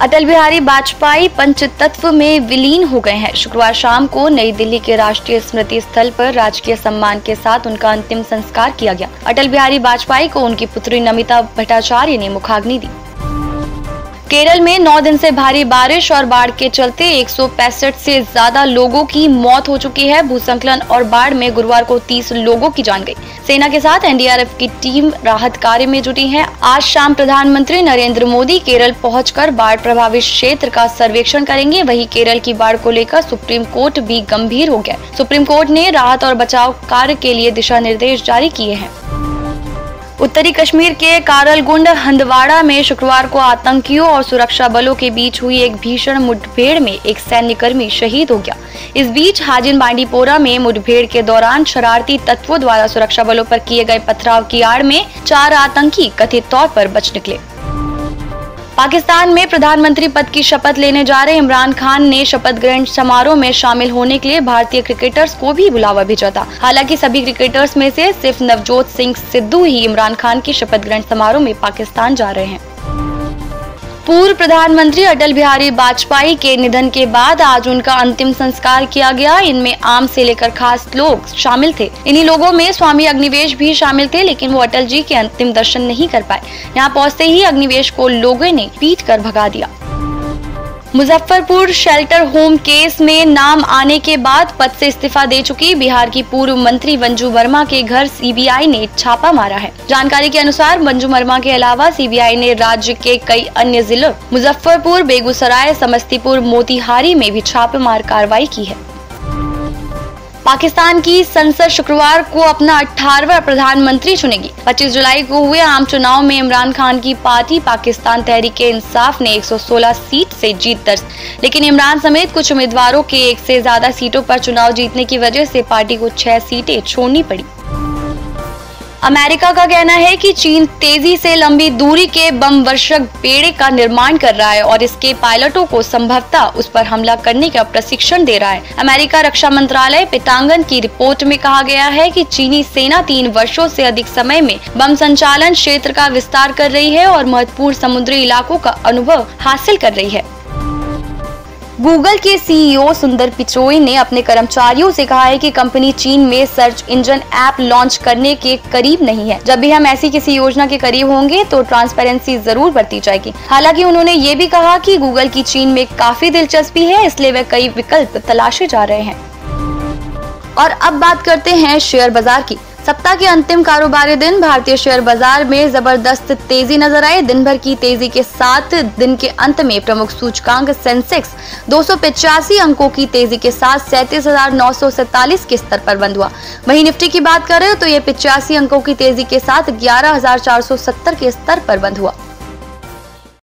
अटल बिहारी वाजपेयी पंचतत्व में विलीन हो गए हैं। शुक्रवार शाम को नई दिल्ली के राष्ट्रीय स्मृति स्थल पर राजकीय सम्मान के साथ उनका अंतिम संस्कार किया गया। अटल बिहारी वाजपेयी को उनकी पुत्री नमिता भट्टाचार्य ने मुखाग्नि दी। केरल में 9 दिन से भारी बारिश और बाढ़ के चलते 165 से ज्यादा लोगों की मौत हो चुकी है। भूस्खलन और बाढ़ में गुरुवार को 30 लोगों की जान गई। सेना के साथ एनडीआरएफ की टीम राहत कार्य में जुटी है। आज शाम प्रधानमंत्री नरेंद्र मोदी केरल पहुंचकर बाढ़ प्रभावित क्षेत्र का सर्वेक्षण करेंगे। वहीं केरल की बाढ़ को लेकर सुप्रीम कोर्ट भी गंभीर हो गया। सुप्रीम कोर्ट ने राहत और बचाव कार्य के लिए दिशा निर्देश जारी किए हैं। उत्तरी कश्मीर के कारलगुंड हंदवाड़ा में शुक्रवार को आतंकियों और सुरक्षा बलों के बीच हुई एक भीषण मुठभेड़ में एक सैन्यकर्मी शहीद हो गया। इस बीच हाजिन बांडीपोरा में मुठभेड़ के दौरान शरारती तत्वों द्वारा सुरक्षा बलों पर किए गए पथराव की आड़ में 4 आतंकी कथित तौर पर बच निकले। पाकिस्तान में प्रधानमंत्री पद की शपथ लेने जा रहे इमरान खान ने शपथ ग्रहण समारोह में शामिल होने के लिए भारतीय क्रिकेटर्स को भी बुलावा भेजा था। हालांकि सभी क्रिकेटर्स में से सिर्फ नवजोत सिंह सिद्धू ही इमरान खान की शपथ ग्रहण समारोह में पाकिस्तान जा रहे हैं। पूर्व प्रधानमंत्री अटल बिहारी वाजपेयी के निधन के बाद आज उनका अंतिम संस्कार किया गया। इनमें आम से लेकर खास लोग शामिल थे। इन्हीं लोगों में स्वामी अग्निवेश भी शामिल थे, लेकिन वो अटल जी के अंतिम दर्शन नहीं कर पाए। यहाँ पहुंचते ही अग्निवेश को लोगों ने पीट कर भगा दिया। मुजफ्फरपुर शेल्टर होम केस में नाम आने के बाद पद से इस्तीफा दे चुकी बिहार की पूर्व मंत्री मंजू वर्मा के घर सीबीआई ने छापा मारा है। जानकारी के अनुसार मंजू वर्मा के अलावा सीबीआई ने राज्य के कई अन्य जिलों मुजफ्फरपुर, बेगूसराय, समस्तीपुर, मोतिहारी में भी छापेमार कार्रवाई की है। पाकिस्तान की संसद शुक्रवार को अपना 18वां प्रधानमंत्री चुनेगी। 25 जुलाई को हुए आम चुनाव में इमरान खान की पार्टी पाकिस्तान तहरीक-ए-इंसाफ ने 116 सीट से जीत दर्ज, लेकिन इमरान समेत कुछ उम्मीदवारों के 1 से ज्यादा सीटों पर चुनाव जीतने की वजह से पार्टी को 6 सीटें छोड़नी पड़ी। अमेरिका का कहना है कि चीन तेजी से लंबी दूरी के बम वर्षक बेड़े का निर्माण कर रहा है और इसके पायलटों को संभवतः उस पर हमला करने का प्रशिक्षण दे रहा है। अमेरिका रक्षा मंत्रालय पेंटागन की रिपोर्ट में कहा गया है कि चीनी सेना 3 वर्षों से अधिक समय में बम संचालन क्षेत्र का विस्तार कर रही है और महत्वपूर्ण समुद्री इलाकों का अनुभव हासिल कर रही है। गूगल के सीईओ सुंदर पिचोई ने अपने कर्मचारियों से कहा है कि कंपनी चीन में सर्च इंजन ऐप लॉन्च करने के करीब नहीं है। जब भी हम ऐसी किसी योजना के करीब होंगे तो ट्रांसपेरेंसी जरूर बरती जाएगी। हालांकि उन्होंने ये भी कहा कि गूगल की चीन में काफी दिलचस्पी है, इसलिए वे कई विकल्प तलाशे जा रहे हैं। और अब बात करते हैं शेयर बाजार की। सप्ताह के अंतिम कारोबारी दिन भारतीय शेयर बाजार में जबरदस्त तेजी नजर आई। दिन भर की तेजी के साथ दिन के अंत में प्रमुख सूचकांक सेंसेक्स 285 अंकों की तेजी के साथ 37,947 के स्तर पर बंद हुआ। वहीं निफ्टी की बात करें तो ये 85 अंकों की तेजी के साथ 11,470 के स्तर पर बंद हुआ।